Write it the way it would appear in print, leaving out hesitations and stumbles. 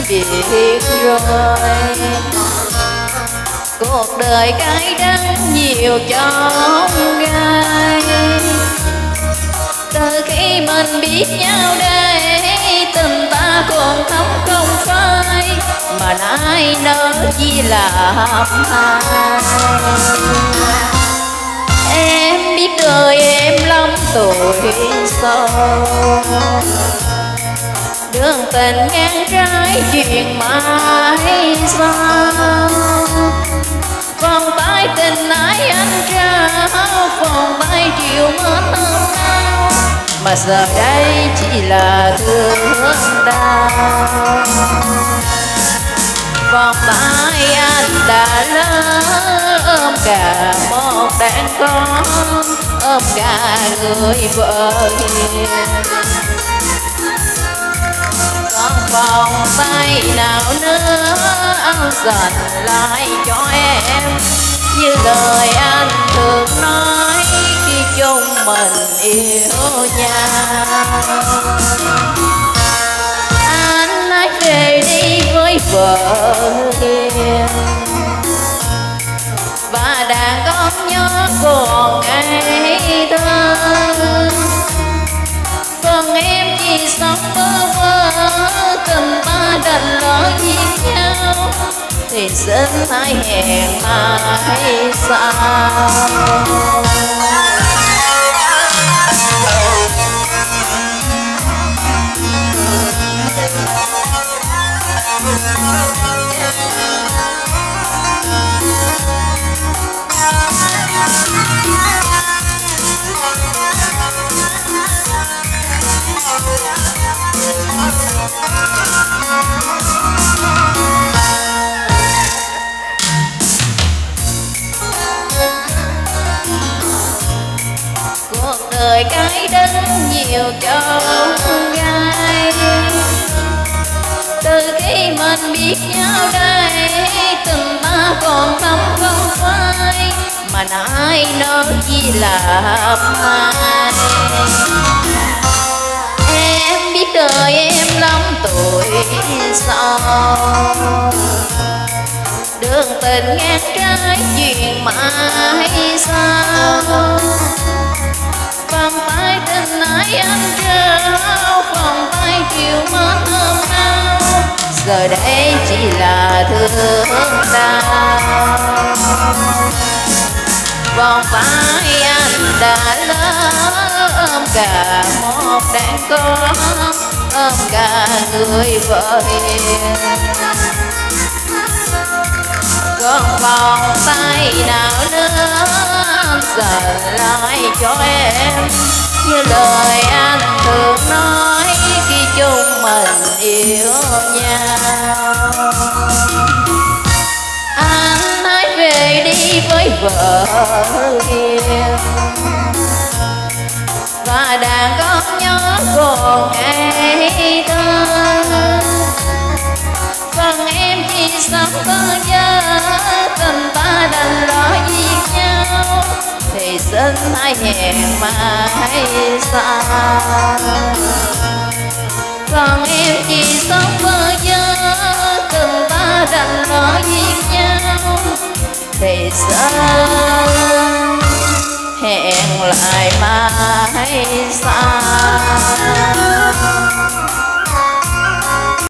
biệt rồi. Cuộc đời cay đắng nhiều chông gai, từ khi mình biết nhau đây tình ta còn thắm không phai, mà nay nỡ chỉ làm hai. Em biết đời em lắm tuổi sâu, đường tình ngang trái chuyện mãi sao. Vòng tay tình ái anh trao, vòng tay chiều mến ôm áo, mà giờ đây chỉ là thương đau. Vòng tay anh đã lỡ ôm cả một đàn con, ôm cả người vợ hiền. Còn vòng tay nào nữa anh dành lại cho em, như lời anh thường nói khi chung mình yêu nhau. Anh hãy về đi với vợ hiền, và đàn con nhớ còn ngây thơ. Còn em chỉ sống bơ vơ, tình ta đành lỡ duyên nhau, thì xin hãy hẹn mai sau. Cuộc đời cái đắng nhiều chông gai, từ khi mình biết nhau đây tình ta còn thắm không phai, mà nay nó chỉ là hai. Em biết đời em lắm tuổi sau, đường tình ngang trái chuyện mãi sao. Vòng tay tình ái anh trao, vòng tay chiều mến ôm áo, giờ đây chỉ là thương đau. Vòng tay anh đã lỡ ôm cả một đàn con, ôm cả người vợ hiền. Còn vòng tay nào nữa anh dành lại cho em, như lời anh thường nói khi chung mình yêu nhau. Anh hãy về đi với vợ hiền, và đàn con nhớ còn ngây thơ. Còn em chỉ sống bơ vơ, tình ta đành lỡ duyên nhau, thì xin hãy hẹn mai sau. Còn em chỉ sống bơ vơ, tình ta đành lỡ duyên nhau, thì xin hẹn lại mai sau.